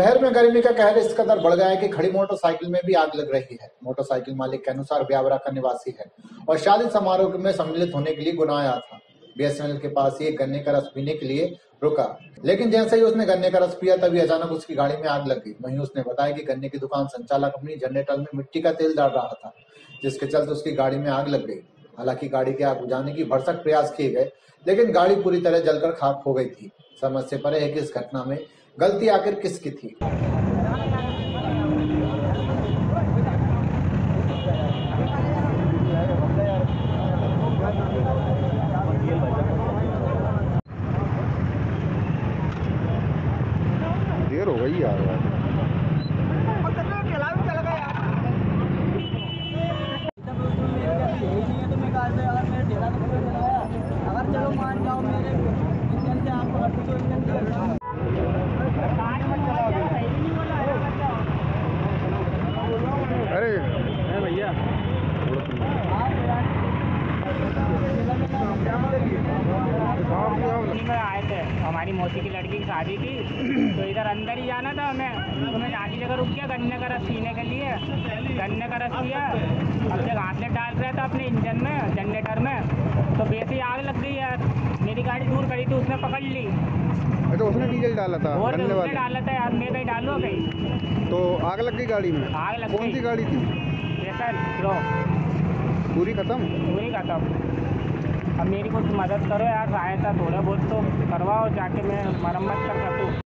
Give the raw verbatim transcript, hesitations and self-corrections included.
शहर में गर्मी का कहर इस कदर बढ़ गया है कि खड़ी मोटरसाइकिल में भी आग लग रही है। मोटरसाइकिल मालिक के अनुसार ब्यावरा का निवासी है और शादी समारोह में सम्मिलित होने के लिए गुना आया था। बीएसएनएल के पास ही एक गन्ने का रस पीने के लिए रुका, लेकिन जैसे ही उसने गन्ने का रस पिया तभी अचानक उसकी गाड़ी में आग लग गई। वहीं उसने बताया कि गन्ने की दुकान संचालक अपनी जनरेटर में मिट्टी का तेल डाल रहा था, जिसके चलते उसकी गाड़ी में आग लग गई। हालांकि गाड़ी के आग बुझाने की भरसक प्रयास किए गए, लेकिन गाड़ी पूरी तरह जलकर खाक हो गई थी। समझ से परे है कि इस घटना में गलती आखिर किसकी थी। देर हो गई यार यार अगर चलो मान जाओ मेरे इंजन से आपको हट तो इंजन दिया अरे भैया में आए थे, हमारी मौसी की लड़की की शादी थी तो इधर अंदर ही जाना था हमें। तो मैं आधी जगह रुक गया गन्ने का रस पीने के लिए। गन्ने का रस पिया, अब जब हाथ डाल रहा था अपने इंजन में जनरेटर में तो वैसे ही आग लग गई यार। मेरी गाड़ी दूर खड़ी थी, उसने पकड़ ली। अच्छा, उसने डीजल डाला था? और उसने डाला था यार, मैं कहीं डालो गई तो आग लग गई गाड़ी में? आग लग गई। कौन सी गाड़ी थी? प्रो पूरी खत्म? पूरी खत्म। अब मेरी कुछ मदद करो यार, सहायता थोड़ा बहुत तो करवाओ, जाके मैं मरम्मत कर सकूँ।